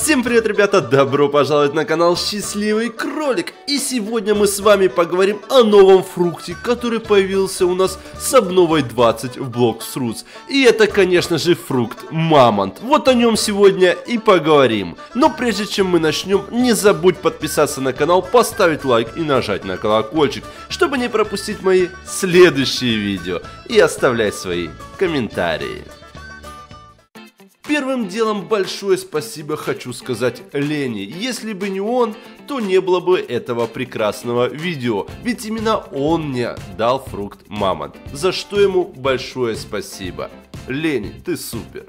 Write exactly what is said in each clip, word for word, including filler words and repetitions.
Всем привет, ребята! Добро пожаловать на канал Счастливый Кролик! И сегодня мы с вами поговорим о новом фрукте, который появился у нас с обновой двадцать в Blox Fruits. И это, конечно же, фрукт Мамонт. Вот о нем сегодня и поговорим. Но прежде чем мы начнем, не забудь подписаться на канал, поставить лайк и нажать на колокольчик, чтобы не пропустить мои следующие видео. И оставлять свои комментарии. Первым делом большое спасибо хочу сказать Лене. Если бы не он, то не было бы этого прекрасного видео. Ведь именно он мне дал фрукт Мамонт. За что ему большое спасибо. Лене, ты супер.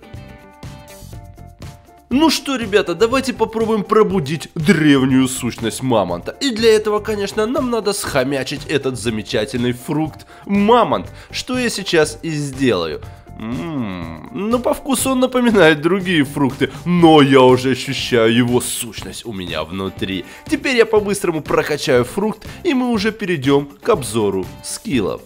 Ну что, ребята, давайте попробуем пробудить древнюю сущность Мамонта. И для этого, конечно, нам надо схомячить этот замечательный фрукт Мамонт, что я сейчас и сделаю. Ммм, ну по вкусу он напоминает другие фрукты, но я уже ощущаю его сущность у меня внутри. Теперь я по-быстрому прокачаю фрукт, и мы уже перейдем к обзору скиллов.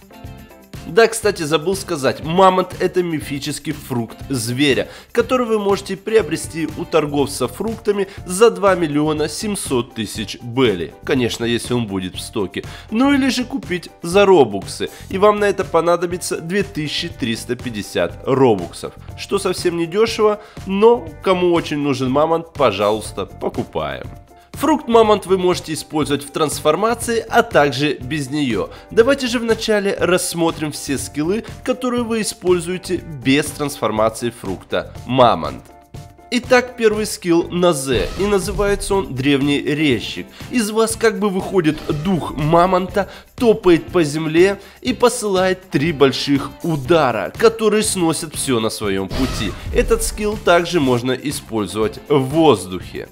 Да, кстати, забыл сказать, Мамонт — это мифический фрукт зверя, который вы можете приобрести у торговца фруктами за два миллиона семьсот тысяч белли. Конечно, если он будет в стоке. Ну или же купить за робуксы, и вам на это понадобится две тысячи триста пятьдесят робуксов, что совсем не дешево, но кому очень нужен Мамонт, пожалуйста, покупаем. Фрукт Мамонт вы можете использовать в трансформации, а также без нее. Давайте же вначале рассмотрим все скиллы, которые вы используете без трансформации фрукта Мамонт. Итак, первый скилл на З, и называется он Древний Резчик. Из вас как бы выходит дух Мамонта, топает по земле и посылает три больших удара, которые сносят все на своем пути. Этот скилл также можно использовать в воздухе.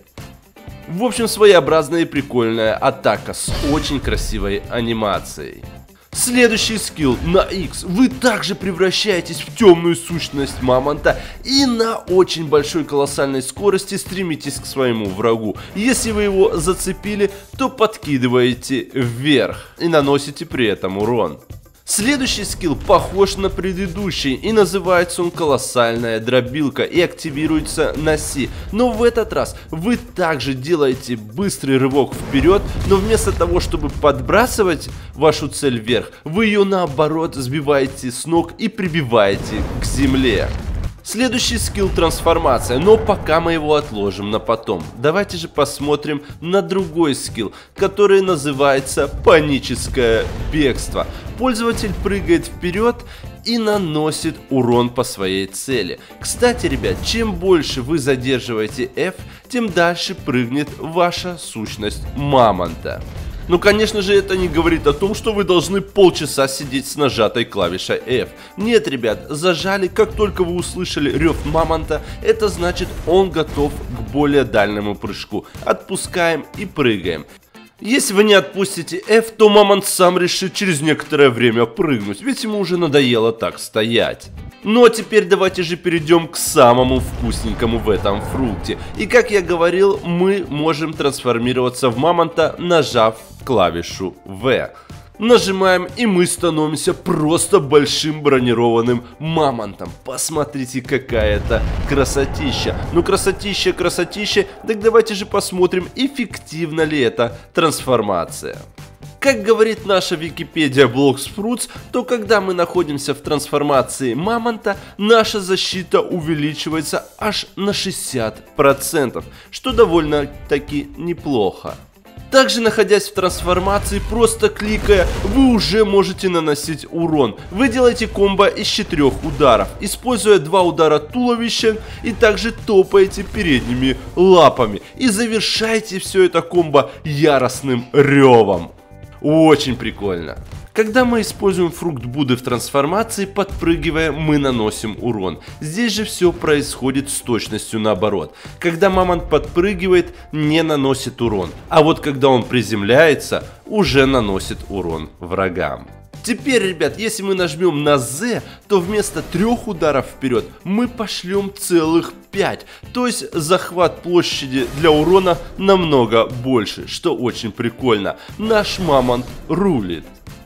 В общем, своеобразная и прикольная атака с очень красивой анимацией. Следующий скилл на Х. Вы также превращаетесь в темную сущность Мамонта и на очень большой колоссальной скорости стремитесь к своему врагу. Если вы его зацепили, то подкидываете вверх и наносите при этом урон. Следующий скилл похож на предыдущий, и называется он Колоссальная Дробилка и активируется на С. Но в этот раз вы также делаете быстрый рывок вперед, но вместо того, чтобы подбрасывать вашу цель вверх, вы ее наоборот сбиваете с ног и прибиваете к земле. Следующий скилл трансформация, но пока мы его отложим на потом. Давайте же посмотрим на другой скилл, который называется Паническое бегство. Пользователь прыгает вперед и наносит урон по своей цели. Кстати, ребят, чем больше вы задерживаете F, тем дальше прыгнет ваша сущность Мамонта. Ну, конечно же, это не говорит о том, что вы должны полчаса сидеть с нажатой клавишей F. Нет, ребят, зажали, как только вы услышали рев Мамонта, это значит, он готов к более дальнему прыжку. Отпускаем и прыгаем. Если вы не отпустите F, то Мамонт сам решит через некоторое время прыгнуть, ведь ему уже надоело так стоять. Ну а теперь давайте же перейдем к самому вкусненькому в этом фрукте. И как я говорил, мы можем трансформироваться в Мамонта, нажав клавишу V. Нажимаем, и мы становимся просто большим бронированным Мамонтом. Посмотрите, какая это красотища. Ну, красотища, красотища. Так давайте же посмотрим, эффективна ли эта трансформация. Как говорит наша Википедия Blox Fruits, то когда мы находимся в трансформации Мамонта, наша защита увеличивается аж на шестьдесят процентов, что довольно-таки неплохо. Также, находясь в трансформации, просто кликая, вы уже можете наносить урон. Вы делаете комбо из четырех ударов, используя два удара туловища, и также топаете передними лапами. И завершаете все это комбо яростным ревом. Очень прикольно. Когда мы используем фрукт Будды в трансформации, подпрыгивая, мы наносим урон. Здесь же все происходит с точностью наоборот. Когда Мамонт подпрыгивает, не наносит урон. А вот когда он приземляется, уже наносит урон врагам. Теперь, ребят, если мы нажмем на З, то вместо трех ударов вперед мы пошлем целых пять. То есть захват площади для урона намного больше, что очень прикольно. Наш Мамонт рулит.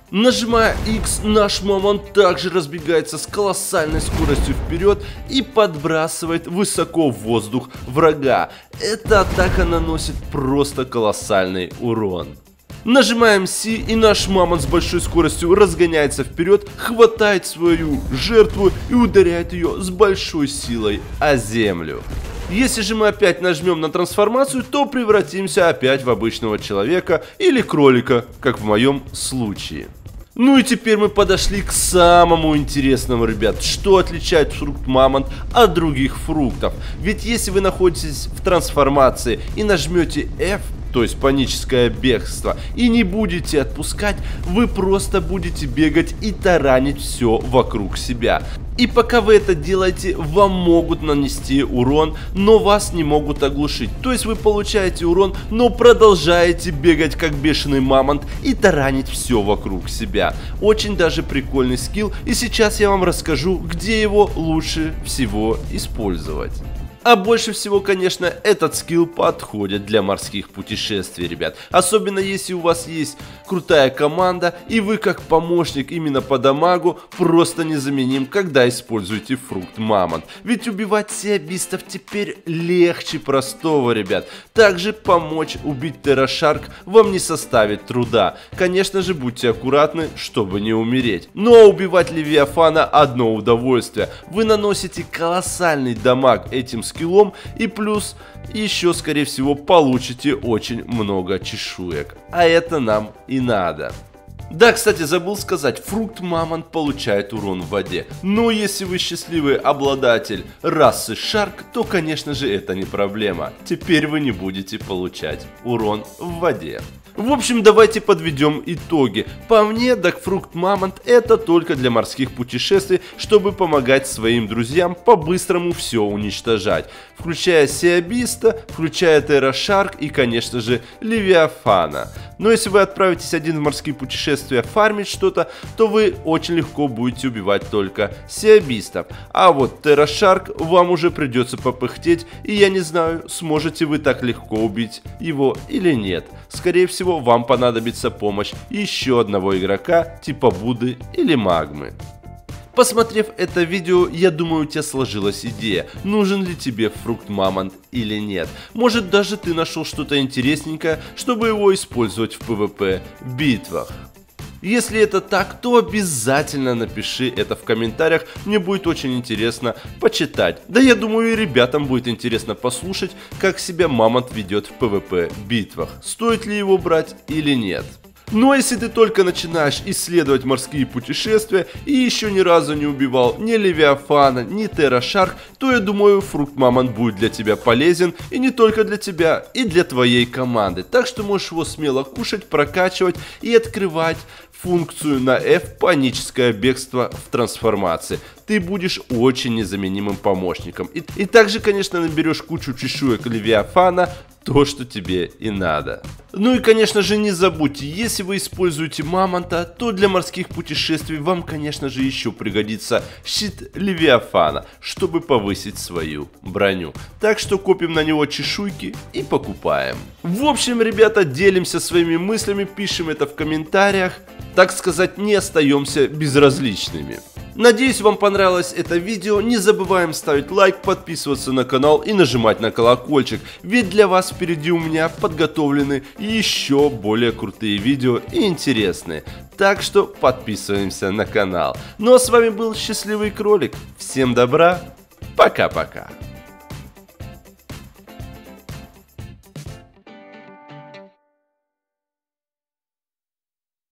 Нажимая X, наш мамонт также разбегается с колоссальной скоростью вперед и подбрасывает высоко в воздух врага. Эта атака наносит просто колоссальный урон. Нажимаем C, и наш мамонт с большой скоростью разгоняется вперед, хватает свою жертву и ударяет ее с большой силой о землю. Если же мы опять нажмем на трансформацию, то превратимся опять в обычного человека или кролика, как в моем случае. Ну и теперь мы подошли к самому интересному, ребят. Что отличает фрукт мамонт от других фруктов? Ведь если вы находитесь в трансформации и нажмете F, то есть паническое бегство, и не будете отпускать, вы просто будете бегать и таранить все вокруг себя. И пока вы это делаете, вам могут нанести урон, но вас не могут оглушить. То есть вы получаете урон, но продолжаете бегать как бешеный мамонт и таранить все вокруг себя. Очень даже прикольный скилл, и сейчас я вам расскажу, где его лучше всего использовать. А больше всего, конечно, этот скилл подходит для морских путешествий, ребят. Особенно если у вас есть крутая команда, и вы как помощник именно по дамагу просто незаменим, когда используете фрукт мамонт. Ведь убивать сиабистов теперь легче простого, ребят. Также помочь убить террашарк вам не составит труда. Конечно же, будьте аккуратны, чтобы не умереть. Но убивать левиафана одно удовольствие. Вы наносите колоссальный дамаг этим скиллом, и плюс еще, скорее всего, получите очень много чешуек. А это нам и надо. Да, кстати, забыл сказать, фрукт мамонт получает урон в воде. Но если вы счастливый обладатель расы шарк, то, конечно же, это не проблема. Теперь вы не будете получать урон в воде. В общем, давайте подведем итоги. По мне, так фрукт мамонт это только для морских путешествий, чтобы помогать своим друзьям по-быстрому все уничтожать. Включая сиабиста, включая террашарк и, конечно же, левиафана. Но если вы отправитесь один в морские путешествия фармить что-то, то вы очень легко будете убивать только сиабистов. А вот террашарк вам уже придется попыхтеть, и я не знаю, сможете вы так легко убить его или нет. Скорее всего, вам понадобится помощь еще одного игрока типа Будды или Магмы. Посмотрев это видео, я думаю, у тебя сложилась идея, нужен ли тебе фрукт мамонт или нет. Может, даже ты нашел что-то интересненькое, чтобы его использовать в пэ вэ пэ битвах. Если это так, то обязательно напиши это в комментариях, мне будет очень интересно почитать. Да я думаю, и ребятам будет интересно послушать, как себя мамонт ведет в пэ вэ пэ битвах. Стоит ли его брать или нет. Но если ты только начинаешь исследовать морские путешествия и еще ни разу не убивал ни левиафана, ни террашарк, то я думаю, фрукт мамонт будет для тебя полезен, и не только для тебя, и для твоей команды. Так что можешь его смело кушать, прокачивать и открывать функцию на F паническое бегство в трансформации. Ты будешь очень незаменимым помощником. И, и также, конечно, наберешь кучу чешуек левиафана, то, что тебе и надо. Ну и, конечно же, не забудьте, если вы используете мамонта, то для морских путешествий вам, конечно же, еще пригодится щит левиафана, чтобы повысить свою броню. Так что копим на него чешуйки и покупаем. В общем, ребята, делимся своими мыслями, пишем это в комментариях. Так сказать, не остаемся безразличными. Надеюсь, вам понравилось это видео. Не забываем ставить лайк, подписываться на канал и нажимать на колокольчик. Ведь для вас впереди у меня подготовлены еще более крутые видео и интересные. Так что подписываемся на канал. Ну а с вами был Счастливый Кролик. Всем добра. Пока-пока.